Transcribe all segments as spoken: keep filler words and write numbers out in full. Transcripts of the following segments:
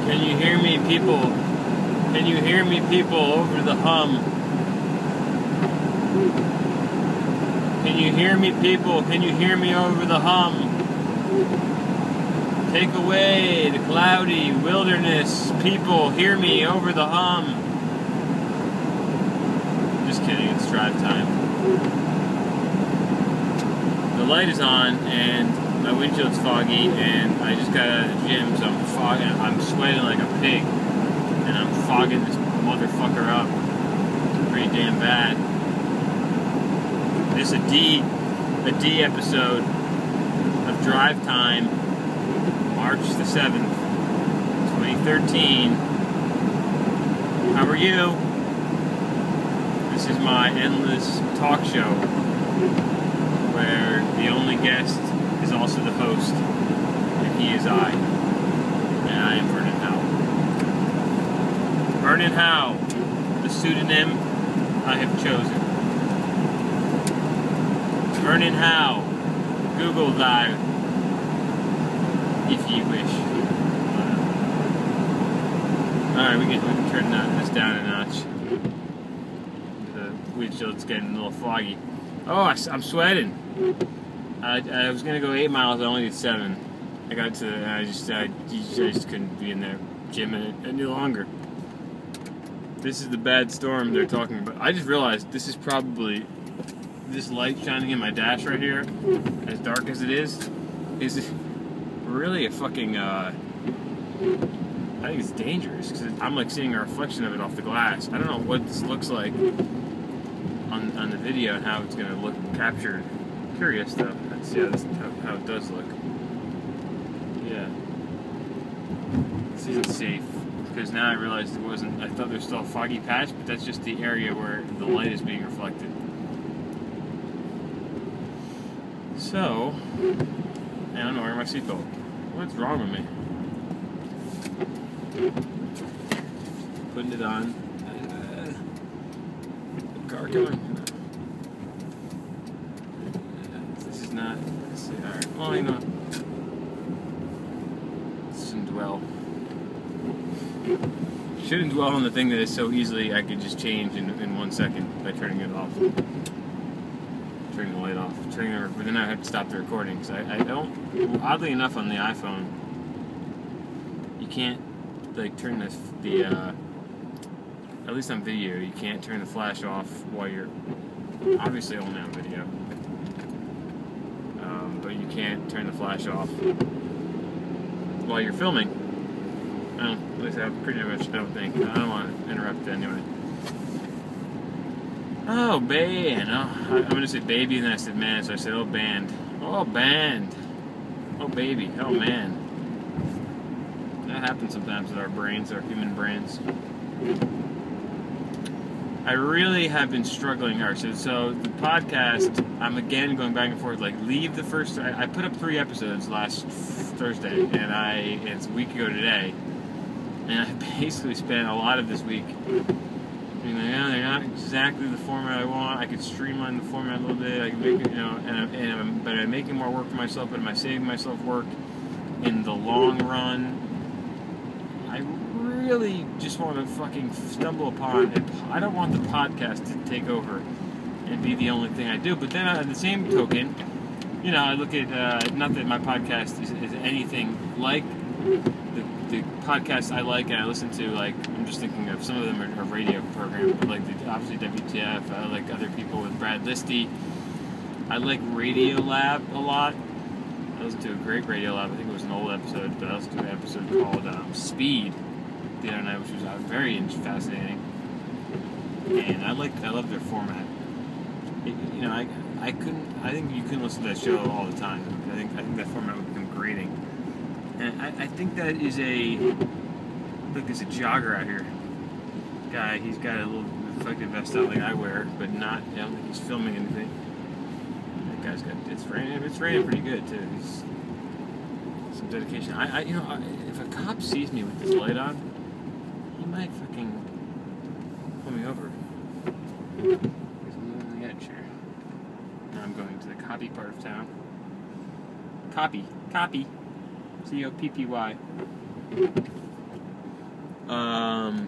Can you hear me, people? Can you hear me, people, over the hum? Can you hear me, people? Can you hear me over the hum? Take away the cloudy wilderness. People, hear me over the hum. Just kidding, it's drive time. The light is on, and my windshield's foggy, and I just got out of the gym, so I'm fogging. I'm sweating like a pig, and I'm fogging this motherfucker up. It's pretty damn bad. This is a D, a D episode of Drive Time, March the seventh, twenty thirteen. How are you? This is my endless talk show, where the only guest is also the host, and he is I, and I am Vernon Howe. Vernon Howe, the pseudonym I have chosen. Vernon Howe, Google thy, if ye wish. Alright, we can, we can turn this down a notch. The windshield's getting a little foggy. Oh, I, I'm sweating. I, I was gonna go eight miles. I only did seven. I got to. I just. I, I just couldn't be in the gym any longer. This is the bad storm they're talking about. I just realized this is probably this light shining in my dash right here, as dark as it is, is really a fucking. Uh, I think it's dangerous because I'm like seeing a reflection of it off the glass. I don't know what this looks like on on the video and how it's gonna look captured. Curious though. Let's see how, this, how, how it does look. Yeah. This isn't safe because now I realized it wasn't. I thought there was still a foggy patch, but that's just the area where the light is being reflected. So, I don't know, wearing my seatbelt. What's wrong with me? Putting it on. Uh, car going. Not, let's see, alright, well, you know, shouldn't dwell. Shouldn't dwell on the thing that is so easily I could just change in, in one second by turning it off. Turning the light off. Turning the, but then I have to stop the recording, because I, I don't, oddly enough on the iPhone, you can't, like, turn the, the uh, at least on video, you can't turn the flash off while you're, obviously only on video. But you can't turn the flash off while you're filming. I don't, at least I pretty much don't think. I don't want to interrupt anyway. Oh, band. Oh, I, I'm going to say baby, and then I said man, so I said, oh, band. Oh, band. Oh, baby. Oh, man. That happens sometimes with our brains, our human brains. I really have been struggling. All right, so, so the podcast, I'm again going back and forth. Like, leave the first. I, I put up three episodes last Thursday, and I it's a week ago today, and I basically spent a lot of this week being like, yeah, they're not exactly the format I want. I could streamline the format a little bit. I could make it, you know, and, I'm, and I'm, but I'm making more work for myself. But am I saving myself work in the long run? I really just want to fucking stumble upon it. I don't want the podcast to take over and be the only thing I do. But then on the same token, you know, I look at, uh, not that my podcast is, is anything like the, the podcasts I like and I listen to, like, I'm just thinking of some of them are, are radio programs, but like the, obviously W T F, I like other people with Brad Listy. I like Radiolab a lot. I listened to a great Radiolab, I think it was an old episode, but I listened to an episode called um, Speed the other night, which was uh, very fascinating. And I like, I love their format. It, you know, I, I couldn't, I think you couldn't listen to that show all the time. I think, I think that format would become grating. And I, I think that is a, look, there's a jogger out here. Guy, he's got a little reflective vest on like I wear, but not, I don't think he's filming anything. That guy's got, it's raining, it's raining pretty good too. He's, some dedication. I, I you know, I, if a cop sees me with this light on, he might fucking pull me over. He's on the edge here. Now I'm going to the copy part of town. Copy. Copy. C O P P Y. Um.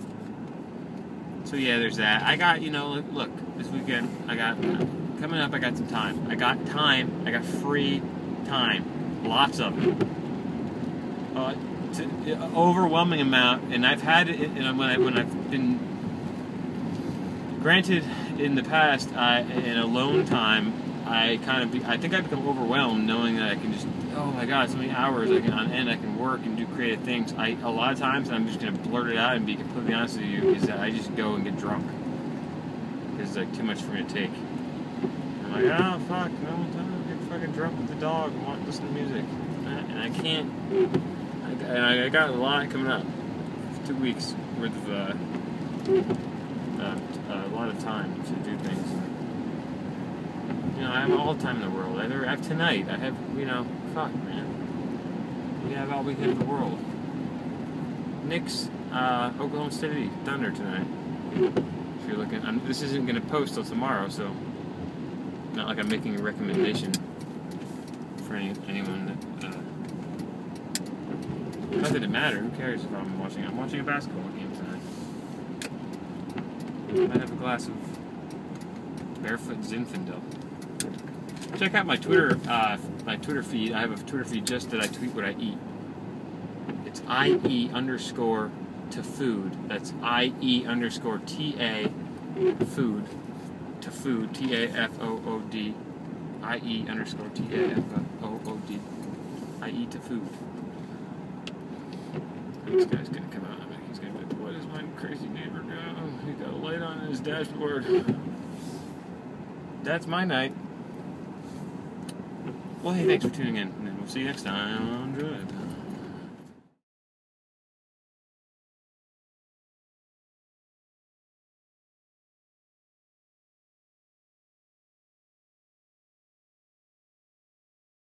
So yeah, there's that. I got, you know, look, look this weekend. I got coming up. I got some time. I got time. I got free time. Lots of it. Uh, to, uh, overwhelming amount, and I've had it. And when I when I've been granted in the past, I in alone time, I kind of be, I think I become overwhelmed knowing that I can just, oh my god, so many hours I can on end I can work and do creative things. I a lot of times, and I'm just gonna blurt it out and be completely honest with you, is that I just go and get drunk because it's like too much for me to take. I'm like, oh fuck, no, I'm get fucking drunk with the dog and want listen to music, and I can't. I, and I got a lot coming up. Two weeks worth of uh, uh, a lot of time to do things. You know, I have all the time in the world. I have tonight. I have, you know, fuck, man. We have all weekend in the world. Knicks, uh, Oklahoma City Thunder tonight. If you're looking, I'm, this isn't going to post till tomorrow, so not like I'm making a recommendation for any, anyone that. Uh, not that it matter. Who cares if I'm watching? I'm watching a basketball game tonight. I might have a glass of Barefoot Zinfandel. Check out my Twitter, uh, my Twitter feed. I have a Twitter feed just that I tweet what I eat. It's I E underscore to food. That's I E underscore T A food to food. T A F O O D. I E underscore T A F O O D. I E to food. This guy's gonna come out. He's gonna be like, what is my crazy neighbor doing? He got a light on his dashboard. That's my night. Well, hey, thanks for tuning in, and we'll see you next time on Druid.